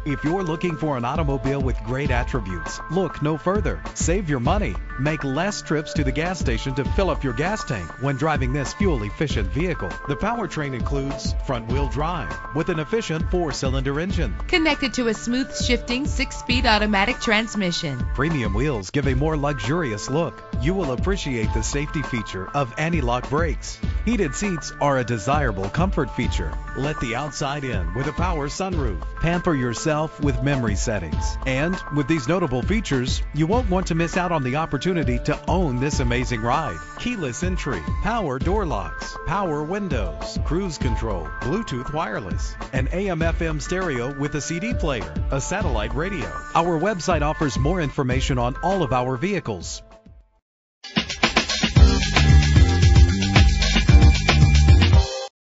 If you're looking for an automobile with great attributes, look no further. Save your money. Make less trips to the gas station to fill up your gas tank when driving this fuel-efficient vehicle. The powertrain includes front-wheel drive with an efficient 4-cylinder engine. Connected to a smooth shifting 6-speed automatic transmission. Premium wheels give a more luxurious look. You will appreciate the safety feature of anti-lock brakes. Heated seats are a desirable comfort feature. Let the outside in with a power sunroof. Pamper yourself with memory settings. And with these notable features, you won't want to miss out on the opportunity to own this amazing ride. Keyless entry, power door locks, power windows, cruise control, Bluetooth wireless, an AM/FM stereo with a CD player, a satellite radio. Our website offers more information on all of our vehicles.